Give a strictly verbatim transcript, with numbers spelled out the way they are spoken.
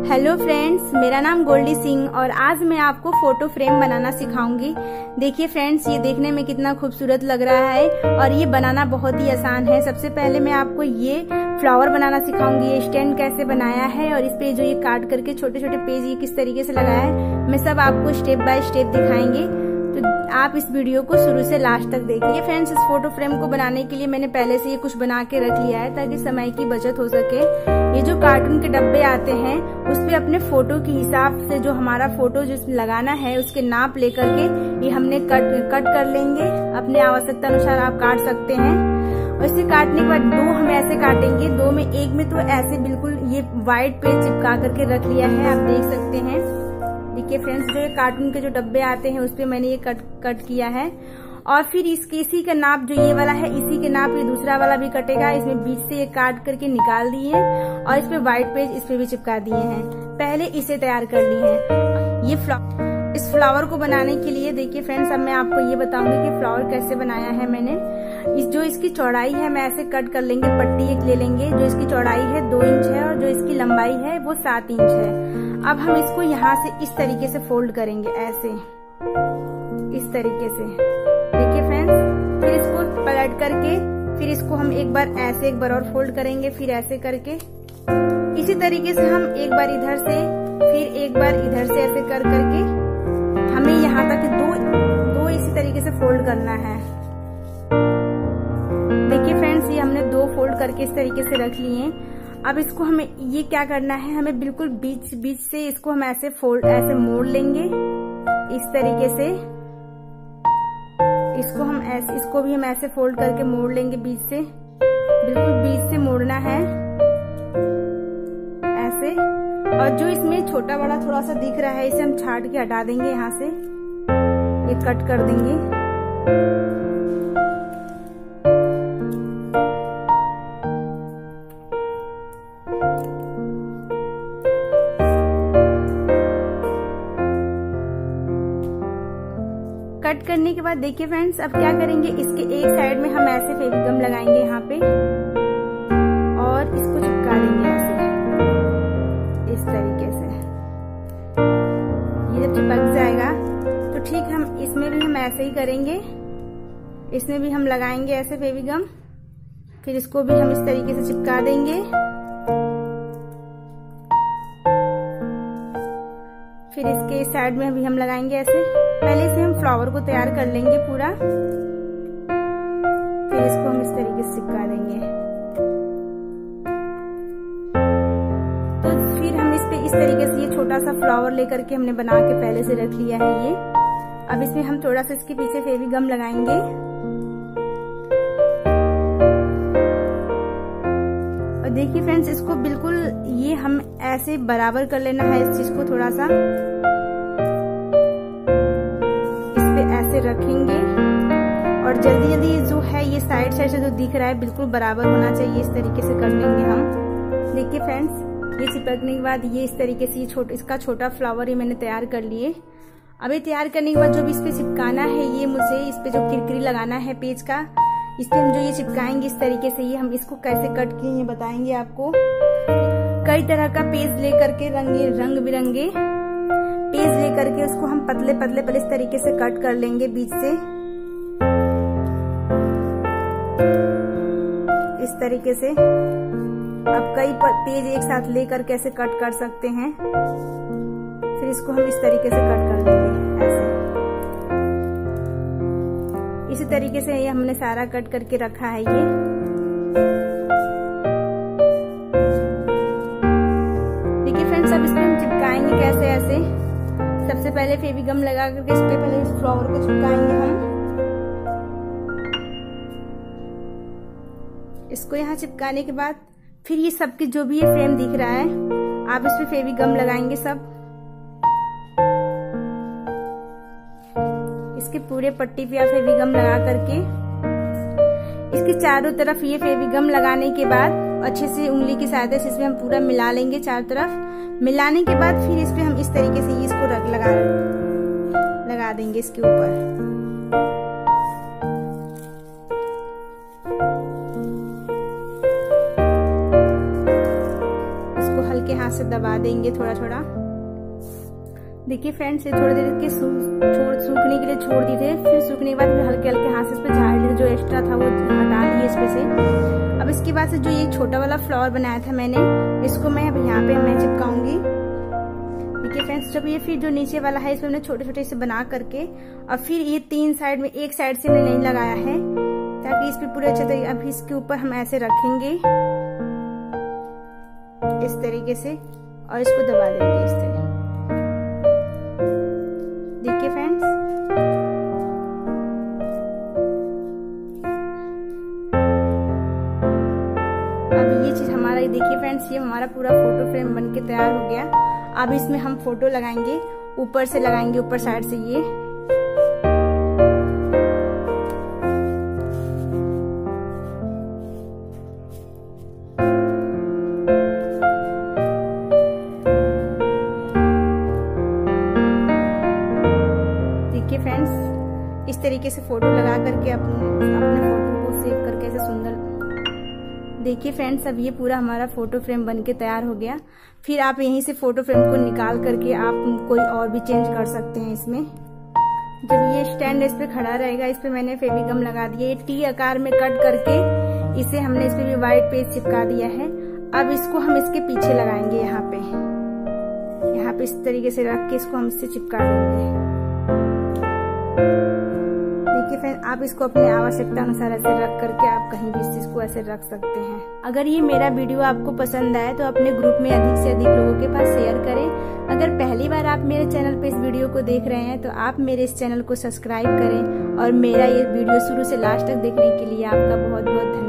Hello friends, मेरा नाम गोल्डी सिंह और आज मैं आपको फोटो फ्रेम बनाना सिखाऊंगी। देखिए फ्रेंड्स, ये देखने में कितना खूबसूरत लग रहा है और ये बनाना बहुत ही आसान है। सबसे पहले मैं आपको ये फ्लावर बनाना सिखाऊंगी, ये स्टैंड कैसे बनाया है और इस पे जो ये काट करके छोटे छोटे पेज ये किस तरीके से लगाया है, मैं सब आपको स्टेप बाय स्टेप दिखाएंगे। तो आप इस वीडियो को शुरू से लास्ट तक देखिए। फ्रेंड्स, इस फोटो फ्रेम को बनाने के लिए मैंने पहले से ये कुछ बना के रख लिया है ताकि समय की बचत हो सके। ये जो कार्टून के डब्बे आते हैं उस पे अपने फोटो के हिसाब से जो हमारा फोटो जिसमें लगाना है उसके नाप लेकर के ये हमने कट कट कर लेंगे। अपने आवश्यकता अनुसार आप काट सकते हैं और इसे काटने के बाद दो हम ऐसे काटेंगे, दो में एक में तो ऐसे बिल्कुल ये व्हाइट पे चिपका करके रख लिया है, आप देख सकते हैं। देखिए फ्रेंड्स, जो ये कार्टून के जो डब्बे आते हैं उस पे मैंने ये कट कट किया है और फिर इसके इसी का नाप जो ये वाला है इसी के नाप ये दूसरा वाला भी कटेगा। इसमें बीच से ये काट करके निकाल दिए और इस पे व्हाइट पेज इस पे भी चिपका दिए हैं। पहले इसे तैयार कर ली है। ये फ्लावर इस फ्लावर को बनाने के लिए देखिए फ्रेंड्स, अब मैं आपको ये बताऊंगी कि फ्लावर कैसे बनाया है मैंने। इस जो इसकी चौड़ाई है मैं ऐसे कट कर लेंगे, पट्टी एक ले लेंगे। जो इसकी चौड़ाई है दो इंच है और जो इसकी लंबाई है वो सात इंच है। अब हम इसको यहाँ से इस तरीके से फोल्ड करेंगे, ऐसे इस तरीके से। देखिए फ्रेंड्स, फिर इसको पलट करके फिर इसको हम एक बार ऐसे एक बार और फोल्ड करेंगे, फिर ऐसे करके इसी तरीके से हम एक बार इधर से फिर एक बार इधर से ऐसे कर करके हमें यहाँ तक दो दो इसी तरीके से फोल्ड करना है। देखिए फ्रेंड्स, ये हमने दो फोल्ड करके इस तरीके से रख लिए। अब इसको हमें ये क्या करना है, हमें बिल्कुल बीच बीच से इसको हम ऐसे फोल्ड ऐसे मोड़ लेंगे इस तरीके से। इसको हम ऐसे इसको भी हम ऐसे फोल्ड करके मोड़ लेंगे बीच से, बिल्कुल बीच से मोड़ना है ऐसे। और जो इसमें छोटा बड़ा थोड़ा सा दिख रहा है इसे हम छाट के हटा देंगे, यहाँ से ये कट कर देंगे। कट करने के बाद देखिए फ्रेंड्स, अब क्या करेंगे, इसके एक साइड में हम ऐसे फेविगम लगाएंगे यहाँ पे और इसको चिपका देंगे ऐसे इस तरीके से। ये जब चिपक जाएगा तो ठीक हम इसमें भी हम ऐसे ही करेंगे, इसमें भी हम लगाएंगे ऐसे फेविगम, फिर इसको भी हम इस तरीके से चिपका देंगे। फिर इसके साइड में भी हम लगाएंगे ऐसे। पहले से हम फ्लावर को तैयार कर लेंगे पूरा, फिर इसको हम इस तरीके से चिपका देंगे। तो फिर हम इस पे इस तरीके से ये छोटा सा फ्लावर लेकर के हमने बना के पहले से रख लिया है ये। अब इसमें हम थोड़ा सा इसके पीछे फेविगम लगाएंगे और देखिए फ्रेंड्स, इसको बिल्कुल ये हम ऐसे बराबर कर लेना है इस चीज को। थोड़ा सा ऐसे रखेंगे और जल्दी जल्दी जो है ये साइड साइड से जो दिख रहा है बिल्कुल बराबर होना चाहिए, इस तरीके से कर लेंगे हम। देखिए फ्रेंड्स, ये चिपकने के बाद ये इस तरीके से ये छोटा इसका छोटा फ्लावर ये मैंने तैयार कर लिए। अब ये तैयार करने के बाद जो भी इस पे चिपकाना है, ये मुझे इस पे जो किरकिरी लगाना है पेज का, इस पे हम जो ये चिपकाएंगे इस तरीके से। ये हम इसको कैसे कट किए ये बताएंगे आपको। कई तरह का पेज लेकर के रंगे रंग बिरंगे पेज लेकर के उसको हम पतले पतले पतले इस तरीके से कट कर लेंगे बीच से इस तरीके से। अब कई पेज एक साथ लेकर कैसे कट कर सकते हैं, फिर इसको हम इस तरीके से कट कर लेंगे ऐसे। इसी तरीके से ये हमने सारा कट करके रखा है ये। देखिए फ्रेंड्स, अब इसमें हम चिपकाएंगे कैसे ऐसे। सबसे पहले फेविगम लगा करके इस पे पहले इस फ्लावर को चिपकाएंगे हम। इसको यहाँ चिपकाने के बाद फिर ये सबके जो भी ये फ्रेम दिख रहा है आप इस पे फेविगम लगाएंगे सब। इसके पूरे पट्टी पे आप फेविगम लगा करके इसके चारों तरफ ये फेविगम लगाने के बाद अच्छे से उंगली की सहायता से इसमें हम पूरा मिला लेंगे चारों तरफ। मिलाने के बाद फिर इस पे हम इस तरीके से इसको रख लगा लगा देंगे इसके ऊपर। इसको हल्के हाथ से दबा देंगे थोड़ा थोड़ा। देखिए फ्रेंड्स, ये थोड़ी देर के छोड़ सूखने के लिए छोड़ दिए थे, फिर सूखने के बाद हल्के हल्के हाथ से इस पे झाड़ लिए, जो एक्स्ट्रा था वो हटा दिए इस पे से। अब इसके बाद से जो ये छोटा वाला फ्लावर बनाया था मैंने, इसको मैं अब यहाँ पे मैं चिपकाऊंगी। देखिए फ्रेंड्स, जब ये फिर जो नीचे वाला है इसमें हमने छोटे छोटे से बना करके, और फिर ये तीन साइड में, एक साइड से मैंने नहीं लगाया है ताकि इस पे पूरे अच्छे तरीके, अभी इसके ऊपर हम ऐसे रखेंगे इस तरीके से और इसको दबा देंगे इस तरह। देखिए फ्रेंड्स, अब ये चीज हमारा, देखिए फ्रेंड्स, ये हमारा पूरा फोटो फ्रेम बनके तैयार हो गया। अब इसमें हम फोटो लगाएंगे, ऊपर से लगाएंगे, ऊपर साइड से ये। देखिए फ्रेंड्स, इस तरीके से फोटो लगा करके अपने अपने फोटो को सेव करके ऐसे सुंदर। देखिए फ्रेंड्स, अब ये पूरा हमारा फोटो फ्रेम बनके तैयार हो गया। फिर आप यहीं से फोटो फ्रेम को निकाल करके आप कोई और भी चेंज कर सकते हैं इसमें। जब ये स्टैंड इस पे खड़ा रहेगा, इस पे मैंने फेविगम लगा दिया, ये टी आकार में कट करके इसे हमने इस पे भी व्हाइट पेज चिपका दिया है। अब इसको हम इसके पीछे लगाएंगे, यहाँ पे यहाँ पे इस तरीके से रख के इसको हम इससे चिपका देंगे। देखिए फ्रेंड, आप इसको अपने आवश्यकता अनुसार ऐसे रख करके आप कहीं भी इस चीज को ऐसे रख सकते हैं। अगर ये मेरा वीडियो आपको पसंद आए तो अपने ग्रुप में अधिक से अधिक लोगों के पास शेयर करें। अगर पहली बार आप मेरे चैनल पे इस वीडियो को देख रहे हैं तो आप मेरे इस चैनल को सब्सक्राइब करें, और मेरा ये वीडियो शुरू से लास्ट तक देखने के लिए आपका बहुत बहुत धन्यवाद।